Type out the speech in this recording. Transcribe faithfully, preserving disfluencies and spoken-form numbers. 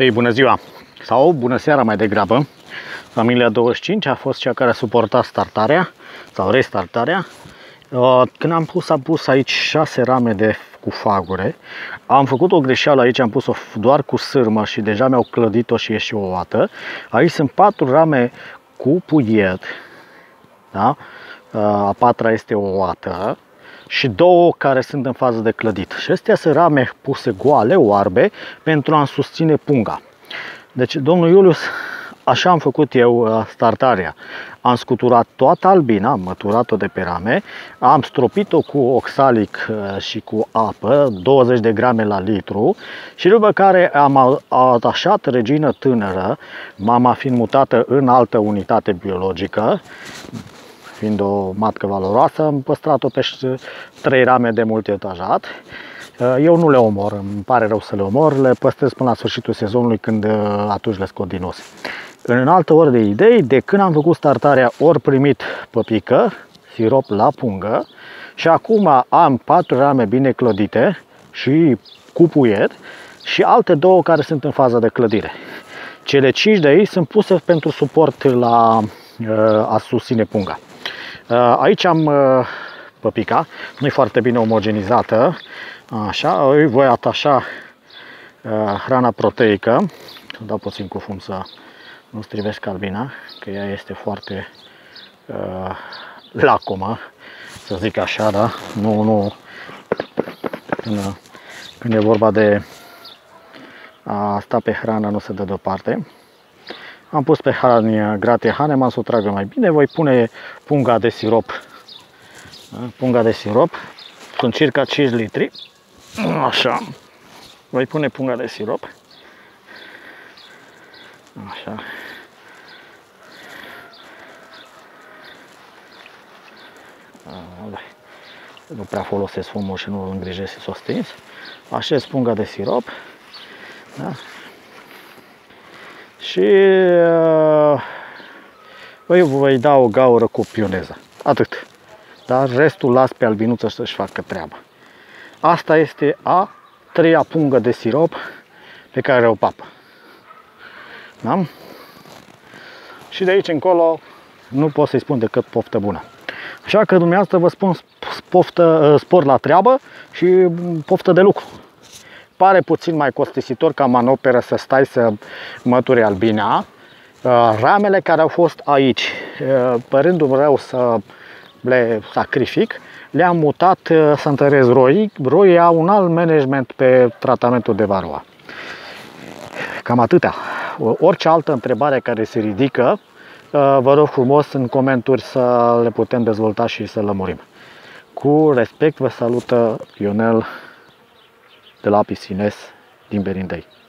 Ei, bună ziua! Sau bună seara mai degrabă. Familia douăzeci și cinci a fost cea care a suportat startarea sau restartarea. Când am pus, am pus aici șase rame de cu fagure. Am făcut o greșeală aici, am pus-o doar cu sârmă și deja mi-au clădit-o și e și o oată. Aici sunt patru rame cu puiet. Da? A patra este o oată și două care sunt în fază de clădit. Și astea sunt rame puse goale, oarbe, pentru a-mi susține punga. Deci, domnul Iulius, așa am făcut eu startarea. Am scuturat toată albina, am măturat-o de pe rame, am stropit-o cu oxalic și cu apă, douăzeci de grame la litru, și după care am atașat regină tânără, mama fiind mutată în altă unitate biologică, fiind o matcă valoroasă, am păstrat-o pe trei rame de multietajat. Eu nu le omor, îmi pare rău să le omor, le păstrez până la sfârșitul sezonului, când atunci le scot din os. În altă ori de idei, de când am făcut startarea, ori primit păpică, sirop la pungă, și acum am patru rame bine clădite și cu puiet și alte două care sunt în fază de clădire. Cele cinci de aici sunt puse pentru suport la a susține punga. Aici am păpica, nu e foarte bine omogenizată, așa, îi voi atașa hrana proteică, dau puțin cu fum să nu strivesc albina, că ea este foarte uh, lacomă, să zic așa, da? Nu, nu, când, când e vorba de a sta pe hrană, nu se dă deoparte. Am pus pe hrani gratie Hahnemann să o tragă mai bine, voi pune punga de sirop, da? Punga de sirop, sunt circa cinci litri, așa, voi pune punga de sirop, așa. Nu prea folosesc fumul și nu îl îngrijesc să o stins. Așez punga de sirop, da? Și uh, voi voi da o gaură cu pioneză. Atât. Dar restul las pe albinuță să-și facă treaba. Asta este a treia pungă de sirop pe care o papă. Da? Și de aici încolo nu pot să-i spun decât poftă bună. Așa că dumneavoastră vă spun poftă, spor la treabă și poftă de lucru. Pare puțin mai costisitor ca manoperă să stai să mături albina. Ramele care au fost aici, părându-mi rău să le sacrific, le-am mutat să întăresc roii. Roii au un alt management pe tratamentul de varroa. Cam atâtea. Orice altă întrebare care se ridică, vă rog frumos în comentarii să le putem dezvolta și să lămurim. Cu respect vă salută Ionel de la Piscines din Berindei.